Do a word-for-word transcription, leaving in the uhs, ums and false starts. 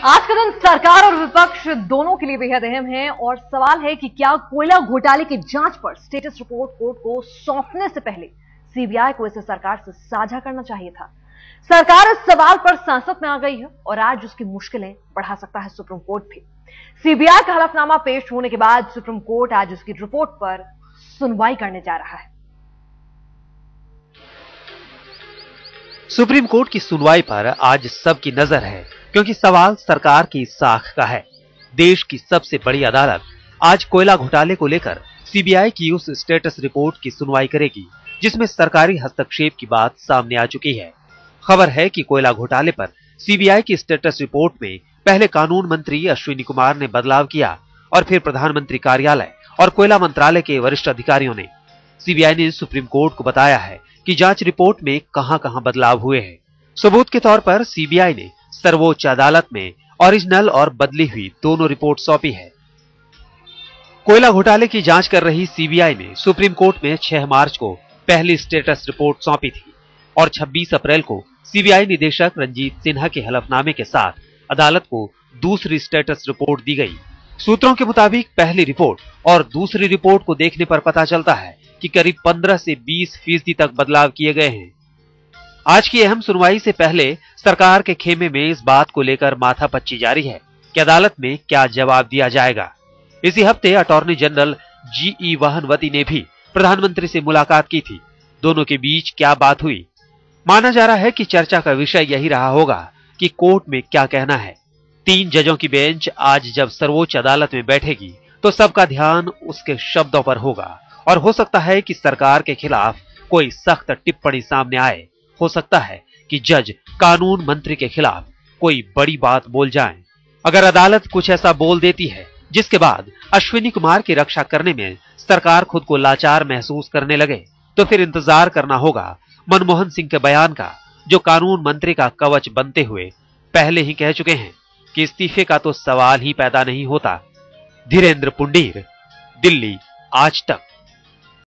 आज का दिन सरकार और विपक्ष दोनों के लिए बेहद अहम है और सवाल है कि क्या कोयला घोटाले की जांच पर स्टेटस रिपोर्ट कोर्ट को सौंपने से पहले सीबीआई को इसे सरकार से साझा करना चाहिए था। सरकार इस सवाल पर संसद में आ गई है और आज उसकी मुश्किलें बढ़ा सकता है सुप्रीम कोर्ट भी। सीबीआई का हलफनामा पेश होने के बाद सुप्रीम कोर्ट आज उसकी रिपोर्ट पर सुनवाई करने जा रहा है। सुप्रीम कोर्ट की सुनवाई पर आज सबकी नजर है, क्योंकि सवाल सरकार की साख का है। देश की सबसे बड़ी अदालत आज कोयला घोटाले को लेकर सीबीआई की उस स्टेटस रिपोर्ट की सुनवाई करेगी जिसमें सरकारी हस्तक्षेप की बात सामने आ चुकी है। खबर है कि कोयला घोटाले पर सीबीआई की स्टेटस रिपोर्ट में पहले कानून मंत्री अश्विनी कुमार ने बदलाव किया और फिर प्रधानमंत्री कार्यालय और कोयला मंत्रालय के वरिष्ठ अधिकारियों ने। सीबीआई ने सुप्रीम कोर्ट को बताया है कि जांच रिपोर्ट में कहां-कहां बदलाव हुए हैं। सबूत के तौर पर सीबीआई ने सर्वोच्च अदालत में ओरिजिनल और बदली हुई दोनों रिपोर्ट सौंपी है। कोयला घोटाले की जांच कर रही सीबीआई ने सुप्रीम कोर्ट में छह मार्च को पहली स्टेटस रिपोर्ट सौंपी थी और छब्बीस अप्रैल को सीबीआई निदेशक रंजीत सिन्हा के हलफनामे के साथ अदालत को दूसरी स्टेटस रिपोर्ट दी गई। सूत्रों के मुताबिक पहली रिपोर्ट और दूसरी रिपोर्ट को देखने पर पता चलता है कि करीब पंद्रह से बीस फीसदी तक बदलाव किए गए हैं। आज की अहम सुनवाई से पहले सरकार के खेमे में इस बात को लेकर माथापच्ची जारी है कि अदालत में क्या जवाब दिया जाएगा। इसी हफ्ते अटॉर्नी जनरल जीई वाहनवती ने भी प्रधानमंत्री से मुलाकात की थी। दोनों के बीच क्या बात हुई? माना जा रहा है कि चर्चा का विषय यही रहा होगा कि कोर्ट में क्या कहना है। तीन जजों की बेंच आज जब सर्वोच्च अदालत में बैठेगी तो सबका ध्यान उसके शब्दों पर होगा और हो सकता है कि सरकार के खिलाफ कोई सख्त टिप्पणी सामने आए। हो सकता है कि जज कानून मंत्री के खिलाफ कोई बड़ी बात बोल जाएं। अगर अदालत कुछ ऐसा बोल देती है जिसके बाद अश्विनी कुमार की रक्षा करने में सरकार खुद को लाचार महसूस करने लगे तो फिर इंतजार करना होगा मनमोहन सिंह के बयान का, जो कानून मंत्री का कवच बनते हुए पहले ही कह चुके हैं कि इस्तीफे का तो सवाल ही पैदा नहीं होता। धीरेन्द्र पुंडीर, दिल्ली, आज तक।